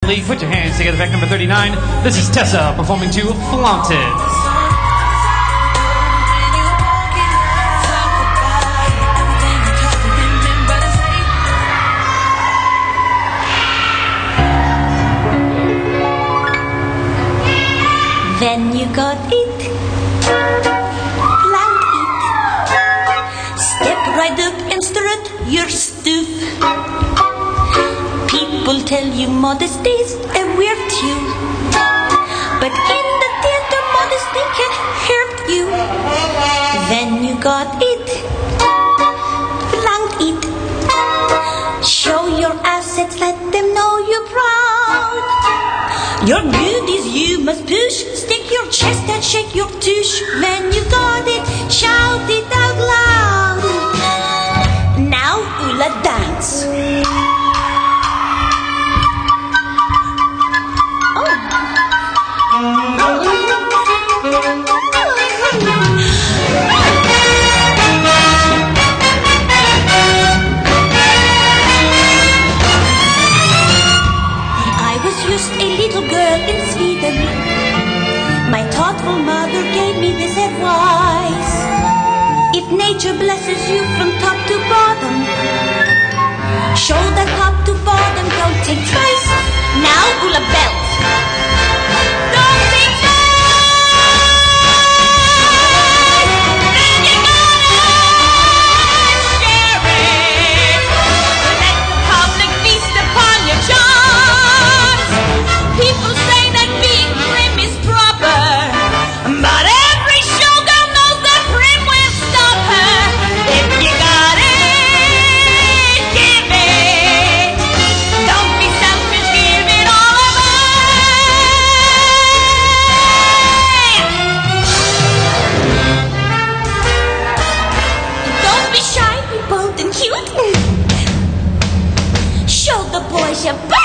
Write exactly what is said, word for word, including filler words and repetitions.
Put your hands together, fact number thirty-nine. This is Tessa performing to Flaunt It. Then you got it, flaunt it. Step right up and strut your stuff. People tell you modesty's a virtue, but in the theater modesty can hurt you. Then you got it, flaunt it. Show your assets, let them know you're proud. Your beauties you must push, stick your chest and shake your tush. When you got it, shout it out loud. Now Ulla dance. My thoughtful mother gave me this advice: if nature blesses you from top to bottom, show that top to bottom, don't think twice. Now Ulla belt. Don't think twice. Then you gotta share it. Let the public feast upon your charms. People say that being prim is proper, but every showgirl knows that prim will stop her. If you got it, give it. Don't be selfish, give it all away. Don't be shy, be bold and cute. Show the boys your